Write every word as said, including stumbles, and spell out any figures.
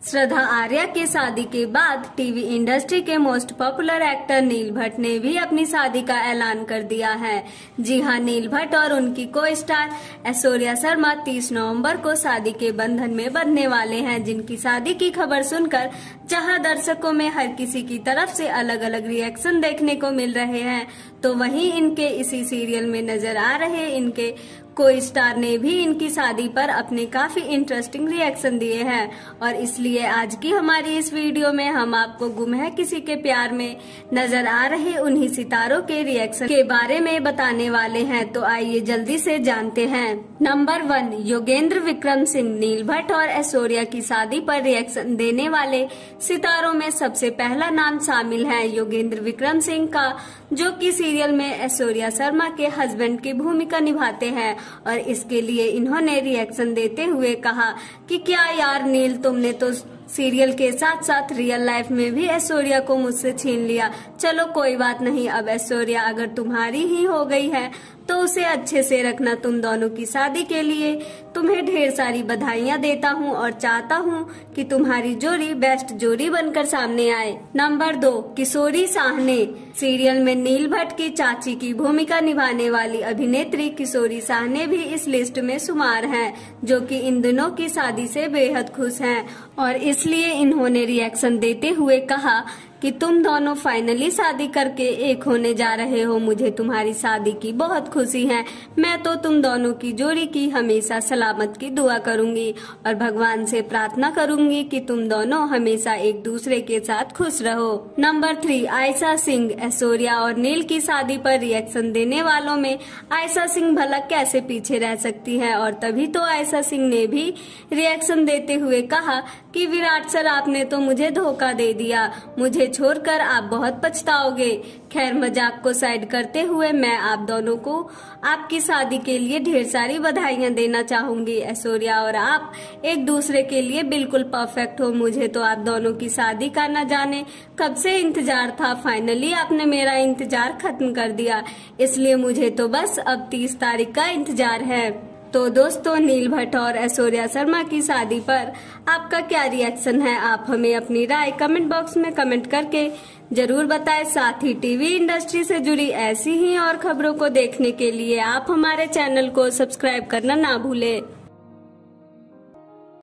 श्रद्धा आर्या के शादी के बाद टीवी इंडस्ट्री के most popular actor Neel Bhatt ने भी अपनी शादी का ऐलान कर दिया है। जी हां, नील भट्ट और उनकी को स्टार ऐश्वर्या शर्मा तीस नवंबर को शादी के बंधन में बंधने वाले हैं, जिनकी शादी की खबर सुनकर जहां दर्शकों में हर किसी की तरफ से अलग अलग रिएक्शन देखने को मिल रहे हैं, तो वहीं इनके इसी सीरियल में नजर आ रहे इनके को स्टार ने भी इनकी शादी पर अपने काफी इंटरेस्टिंग रिएक्शन दिए हैं। और इसलिए आज की हमारी इस वीडियो में हम आपको गुम है किसी के प्यार में नजर आ रहे उन्हीं सितारों के रिएक्शन के बारे में बताने वाले हैं, तो आइए जल्दी से जानते हैं। Number one, Yogendra Vikram Singh. नील भट्ट और ऐश्वर्या की शादी पर रिएक्शन देने वाले सितारों में सबसे पहला नाम शामिल है योगेंद्र विक्रम सिंह का, जो कि सीरियल में ऐश्वर्या शर्मा के हस्बैंड की भूमिका निभाते हैं। और इसके लिए इन्होंने रिएक्शन देते हुए कहा कि क्या यार नील, तुमने तो सीरियल के साथ साथ रियल लाइफ में भी ऐश्वर्या को मुझसे छीन लिया। चलो कोई बात नहीं, अब ऐश्वर्या अगर तुम्हारी ही हो गई है तो उसे अच्छे से रखना। तुम दोनों की शादी के लिए तुम्हें ढेर सारी बधाइयां देता हूं और चाहता हूं कि तुम्हारी जोड़ी बेस्ट जोड़ी बनकर सामने आए। नंबर दो, किशोरी साहने। सीरियल में नील भट्ट की चाची की भूमिका निभाने वाली अभिनेत्री किशोरी साहने भी इस लिस्ट में शुमार हैं, जो कि इन दिनों की शादी से बेहद खुश हैं। और इसलिए इन्होंने रिएक्शन देते हुए कहा कि तुम दोनों फाइनली शादी करके एक होने जा रहे हो। मुझे तुम्हारी शादी की बहुत खुशी है। मैं तो तुम दोनों की जोड़ी की हमेशा सलामत की दुआ करूंगी और भगवान से प्रार्थना करूंगी कि तुम दोनों हमेशा एक दूसरे के साथ खुश रहो। Number three, Ayesha Singh. ऐश्वर्या और नील की शादी पर रिएक्शन देने वालों में आयशा सिंह भला कैसे पीछे रह सकती है, और तभी तो आयशा सिंह ने भी रिएक्शन देते हुए कहा कि विराट सर, आपने तो मुझे धोखा दे दिया। मुझे छोड़कर आप बहुत पछताओगे। खैर, मजाक को साइड करते हुए मैं आप दोनों को आपकी शादी के लिए ढेर सारी बधाइयां देना चाहूंगी। ऐश्वर्या और आप एक दूसरे के लिए बिल्कुल परफेक्ट हो। मुझे तो आप दोनों की शादी का न जाने कब से इंतजार था। फाइनली आपने मेरा इंतजार खत्म कर दिया, इसलिए मुझे तो बस अब तीस तारीख का इंतजार है। तो दोस्तों, नील भट्ट और ऐश्वर्या शर्मा की शादी पर आपका क्या रिएक्शन है? आप हमें अपनी राय कमेंट बॉक्स में कमेंट करके जरूर बताएं। साथ ही टीवी इंडस्ट्री से जुड़ी ऐसी ही और खबरों को देखने के लिए आप हमारे चैनल को सब्सक्राइब करना ना भूलें।